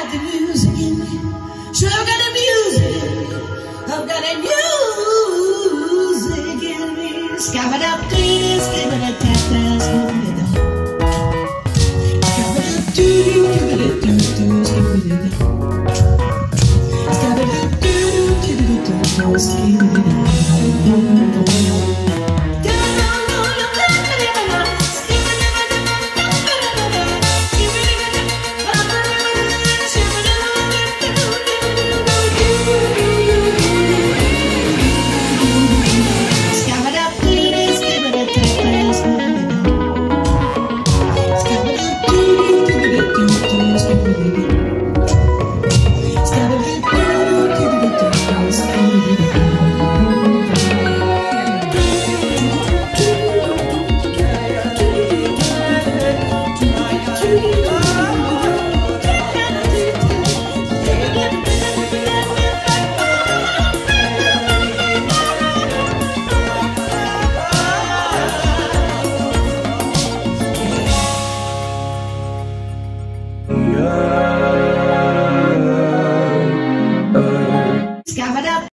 got the music in me. Sure, I've got the music in me. I've got that music in me. Skah Bah Dah,